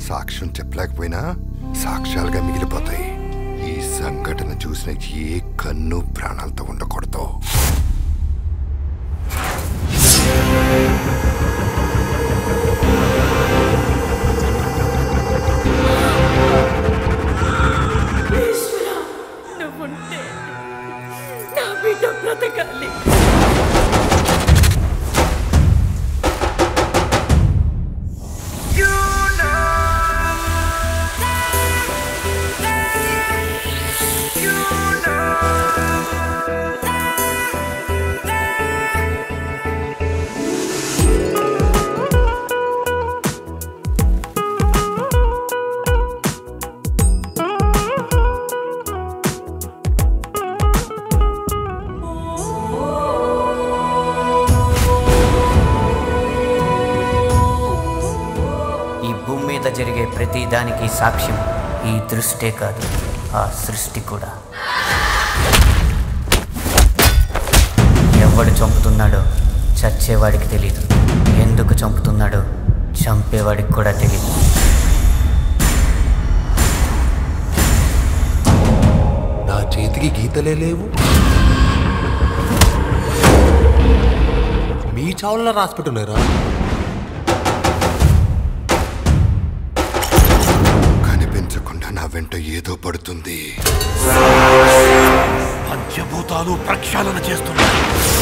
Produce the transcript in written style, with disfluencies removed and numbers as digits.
సాక్ష్యం చెప్పలేకపోయినా సాక్ష్యాలుగా మిగిలిపోతాయి. ఈ సంఘటన చూసిన ఏ కన్ను ప్రాణాలతో ఉండకూడదు. నువ్వుంటే నా బిడ్డ బ్రతకాలి. ఈ భూమి మీద జరిగే ప్రతి దానికి సాక్ష్యం ఈ దృష్టే కాదు, ఆ సృష్టి కూడా. ఎవడు చంపుతున్నాడో చచ్చేవాడికి తెలీదు, ఎందుకు చంపుతున్నాడో చంపేవాడికి కూడా తెలీదు. నా చేతికి గీతలే లేవు, మీ చావుల్లో రాసిపెట్టున్నారా? కనిపించకుండా నా వెంట ఏదో పడుతుంది. పంచభూతాలు ప్రక్షాళన చేస్తున్నాయి.